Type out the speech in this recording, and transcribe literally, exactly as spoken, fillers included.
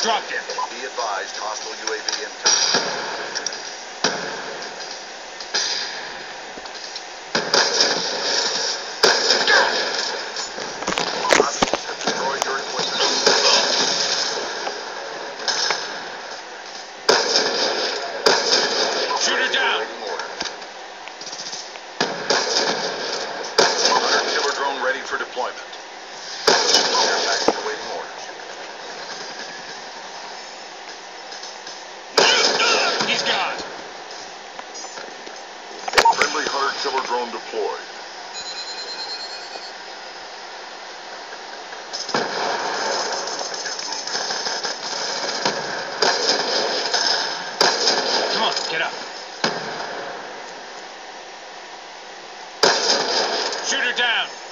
Destructive. Be advised, hostile U A V incoming. Hostiles have destroyed your equipment. Shoot her down. Awaiting orders. Hunter killer drone ready for deployment. Air package awaiting orders. He's gone. Friendly hunter killer drone deployed. Come on, get up. Shoot her down.